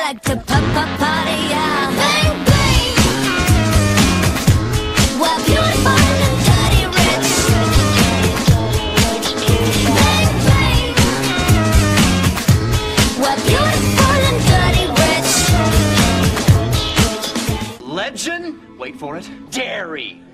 like to party, yeah. Bang, bang. We're beautiful and dirty rich. Bang, bang. We're beautiful and dirty rich. Legend? Wait for it. Dairy.